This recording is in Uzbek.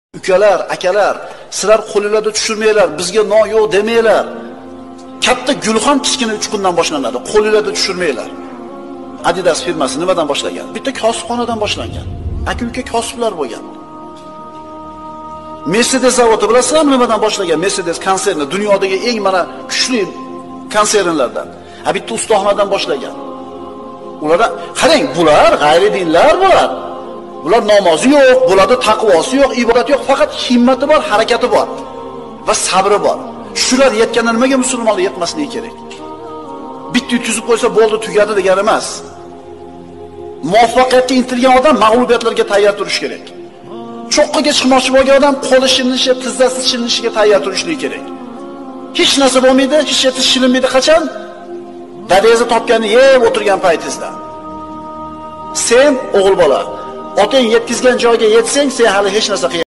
Ukalar, akalar, sizlar qo'lingizda tushirmanglar, bizga non yo'q demanglar. Katta gulxon kichkina 3 kundan boshlanadi. Qo'lingizda tushirmanglar. Adidas firmasi nimadan boshlagan? Bitta kosibxonadan boshlangan. Aka-uka kosiblar bo'lgan. Mercedes zavodi bilasizlarmi nimadan boshlangan? Mercedes konserni dunyodagi eng mana kuchli konsernlardan. Bitta ustaxonadan boshlangan. Ular qarang, bular g'ayridinlar bular. Bular namozi yo'q, bularda taqvosi yo'q, ibodat yo'q, faqat himmati bor, harakati bor va sabri bor. Shular yetganda nimaga musulmonlar yetmasligi kerak? Bitta yutizib qo'ysa bo'ldi, tugadi degani emas. Muvaffaqiyatga intilgan odam mag'lubiyatlarga tayyor turish kerak. Cho'qqiga chiqmoqchi bo'lgan odam qo'li shilinishi, tizzasi shilinishiga tayyor turishligi kerak. Hech narsa bo'lmaydi, hech yetish shilinmaydi qachon? Dadangizni topganni yeb o'tirgan paytingizda. Sen o'g'il bola, otang yetkizgan joyga yetsang, sen hali hech narsa